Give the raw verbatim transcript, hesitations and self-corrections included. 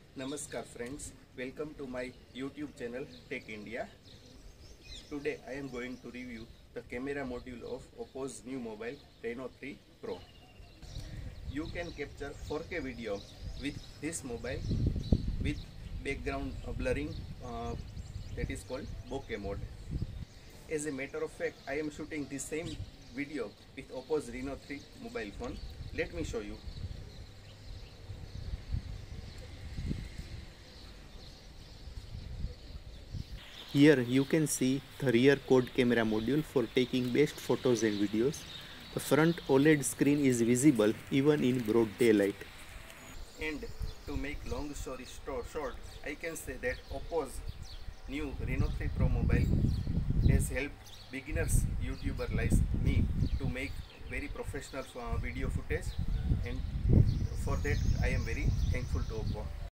Namaskar friends, welcome to my YouTube channel Tech India. Today I am going to review the camera module of Oppo's new mobile Reno three Pro. You can capture four K video with this mobile with background blurring uh, that is called bokeh mode. As a matter of fact, I am shooting the same video with Oppo's Reno three mobile phone. Let me show you. Here you can see the rear quad camera module for taking best photos and videos. The front OLED screen is visible even in broad daylight. And to make long story short, I can say that Oppo's new Reno three Pro mobile has helped beginners YouTuber like me to make very professional uh, video footage, and for that I am very thankful to Oppo.